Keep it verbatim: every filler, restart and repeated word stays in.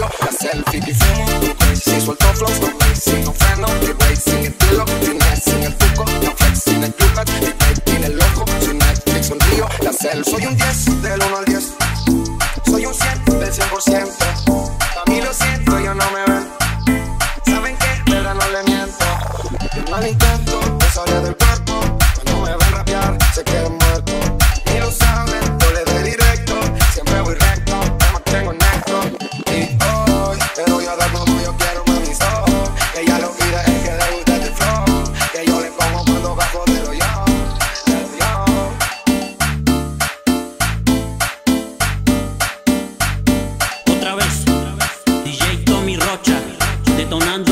la selfie y fumo un crazy. Suelto flows con Macy, no freno, ni racing, estilo, finesse, sin el tuco, no flex, sin el yucat, ni baby, ni el loco, sin Netflix, sonrío, la selfie. Soy un diez, del uno al diez, soy un cien, del cien por ciento. A mí lo siento, ellos no me ven, saben que de verdad no le miento. El mal intento de salir del cuerpo, cuando me ven rapear, se quedan muertos. Y lo saben, yo le doy directo, siempre voy recto, me mantengo necto. Y hoy te doy a dar como yo quiero, mami, so que ya lo pide, es que le gusta este flow, que yo le pongo cuando bajo de lo yo, de lo yo. Otra vez, D J Tommy Rocha, detonando.